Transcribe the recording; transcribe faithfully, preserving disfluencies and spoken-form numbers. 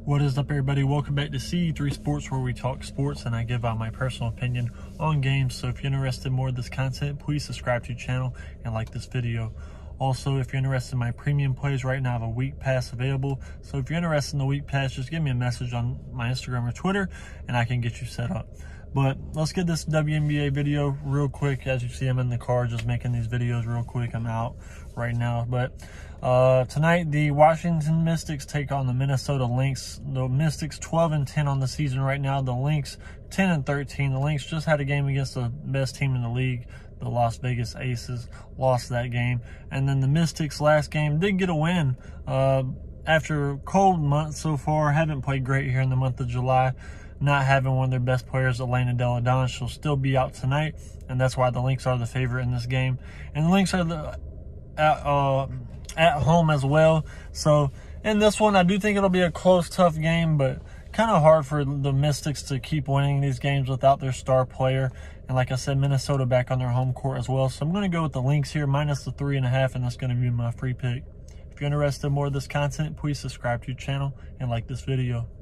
What is up, everybody? Welcome back to C E three Sports, where we talk sports and I give out my personal opinion on games. So if you're interested in more of this content, please subscribe to the channel and like this video. Also, if you're interested in my premium plays, right now I have a week pass available. So if you're interested in the week pass, just give me a message on my Instagram or Twitter and I can get you set up. But let's get this W N B A video real quick. As you see, I'm in the car just making these videos real quick. I'm out right now. But uh, tonight, the Washington Mystics take on the Minnesota Lynx. The Mystics twelve and ten on the season right now. The Lynx ten and thirteen. The Lynx just had a game against the best team in the league, the Las Vegas Aces. Lost that game. And then the Mystics last game did get a win. Uh, after a cold month so far, haven't played great here in the month of July. Not having one of their best players, Elena Delle Donne, she'll still be out tonight, and that's why the Lynx are the favorite in this game. And the Lynx are the, at, uh, at home as well. So in this one, I do think it'll be a close, tough game, but kind of hard for the Mystics to keep winning these games without their star player. And like I said, Minnesota back on their home court as well. So I'm going to go with the Lynx here, minus the three and a half, and that's going to be my free pick. If you're interested in more of this content, please subscribe to the channel and like this video.